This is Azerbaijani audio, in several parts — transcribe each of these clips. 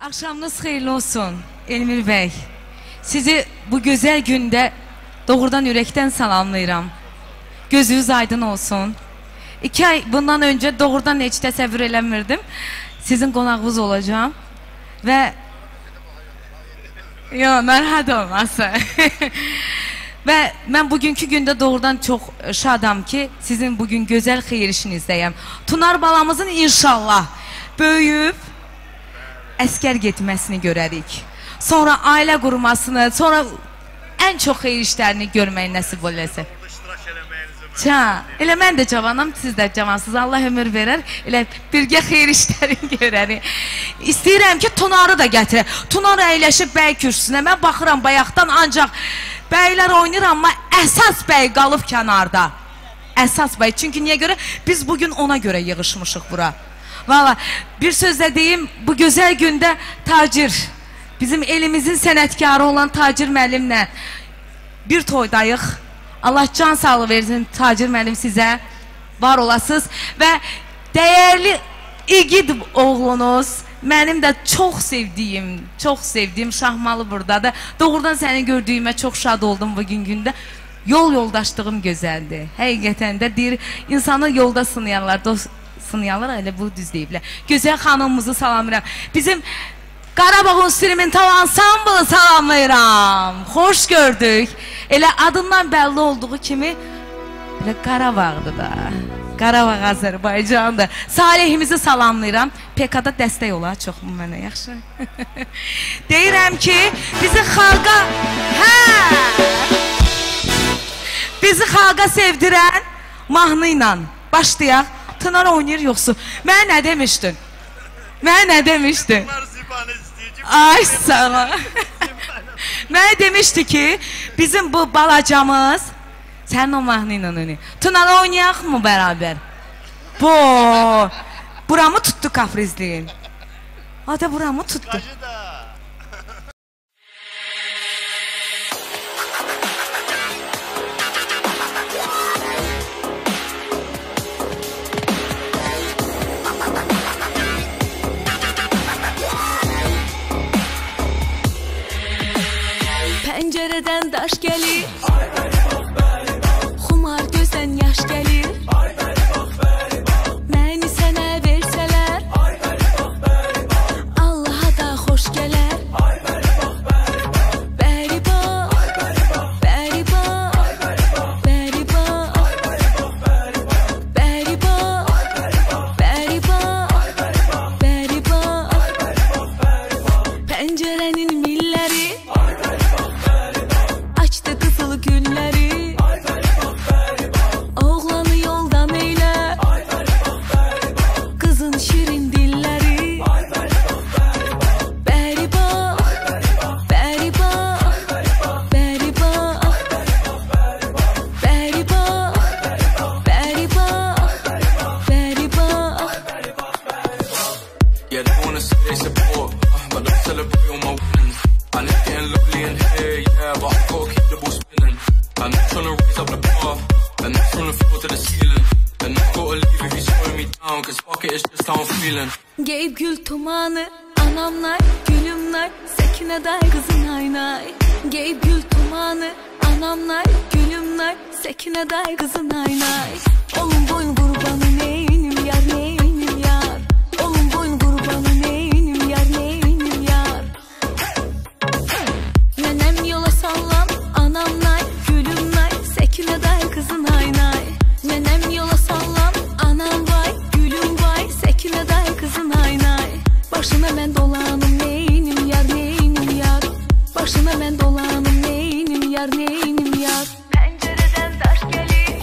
Akşamınız xeyirli olsun Elmir Bey. Sizi bu güzel günde doğrudan yürekten salamlayıram. Gözünüz aydın olsun. 2 ay bundan önce doğrudan hiç təsəvvür eləmirdim. Sizin qonağınız olacağım. Ve narahat olmasın. Ve ben bugünkü günde doğrudan çok şadam ki sizin bugün güzel xeyir işinizdeyim. Tunar balamızın inşallah böyüyüb əskər getməsini görərik. Sonra ailə qurmasını, sonra en çok xeyir işlərini görməyi nəsib eləsin. Elə mən də cavanam, siz də cavansınız. Allah ömür verər. Elə birgə xeyir işlərini görərik. İstəyirəm ki, Tunarı da gətirək. Tunar əyləşib bəy kürsüsünə. Mən baxıram bayaqdan, ancaq bəylər oynayır, amma əsas bəy qalıb kənarda. Əsas bəy. Çünki niyə görə? Biz bugün ona görə yığışmışıq bura. Valla bir sözle diyeyim, bu güzel günde Tacir, bizim elimizin sənətkarı olan Tacir müəllimlə bir toydayıq. Allah can sağlığı versin Tacir müəllim sizə, var olasınız ve değerli igid oğlunuz, benim de çok sevdiğim Şahmalı buradadır. Doğrudan seni gördüğüme çok şad oldum bugün günde. Yol yoldaşlığım güzeldi. Həqiqətən də deyir, insanı yolda sınayanlar, sınayanlar elə bu düz deyiblər. Gözəl xanımımızı salamlayıram. Bizim Qarabağ instrumental ansamblı salamlayıram. Xoş gördük. Elə adından bəlli olduğu kimi elə Qarabağdır da. Qarabağ Azərbaycandır. Salihimizi salamlayıram. PK-da dəstək olar çox mənə, yaxşı. Deyirəm ki, bizi xalqa bizi xalqa sevdirən mahnı ilə başlayaq. Tınar oynayır yoxsa? Mənə nə demişdin? Mənə nə demişdin? Ay sana. Mənə demişdi ki, bizim bu balacamız, sən o mahnı ilə oynayır. Tınar oynayaq mı beraber? Buramı tutdu kafrizliyin. Hadi buramı tutdu. Pencereden daş gelir, xumar gözden yaş gelir. Məni sənə versələr, Allaha da xoş gələr. Bəri bax, bəri bax, bəri bax, bəri bax, bəri bax, bəri bax. Pəncərənin milləri açtı kızıl gülləri. Oğlanı yoldan eylə, kızın şirin dilləri. Bəri bax, bəri bax, bəri bax, bəri bax, bəri bax, bəri bax. Yeah, they wanna say they support, but don't celebrate all my wins. And it's getting lovely in here, yeah, but I gotta keep the ball spinning. And I'm trying to raise up the bar, and that's from the floor to the ceiling. And I gotta leave if you slowing me down, cause fuck it, it's just how I'm feeling. Geyib gül tumanı, anamlar, gülümler, Sekine day kızın aynay. Geyib gül tumanı, anamlar, gülümler, Sekine day kızın aynay. Olun boyun kurbanı neynim yar, neynim yar. Olun boyun kurbanı neynim yar, neynim yar. Nenem yola sallam, anamlar, gülümler, Sekine day kızın aynay. Nenem yola sallam, anam vay, gülüm vay, Sekine day kızın aynay. Başına ben dolanım neynim yar, neynim yar. Başına ben dolanım neynim yar, neynim yar. Pencereden taş gelir,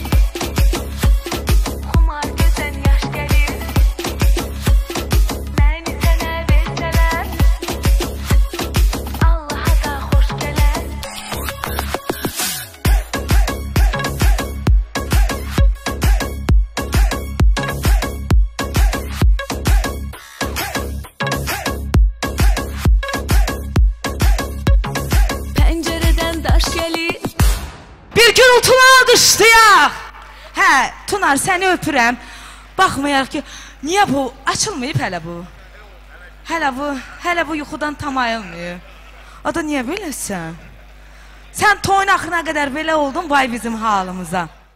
xumar gözden yaş gelir. Məni sənə versələr, Allaha da xoş gələr. Pencereden daş gelir. Bir gürültülü alqışlayaq. Tunar səni öpürəm. Baxmayaq ki, niyə bu açılmayıb hələ bu? Hələ bu yuxudan tam ayılmıyor. O da niyə beləsən? Sən toyun axırına qədər belə oldun, vay bizim halımıza.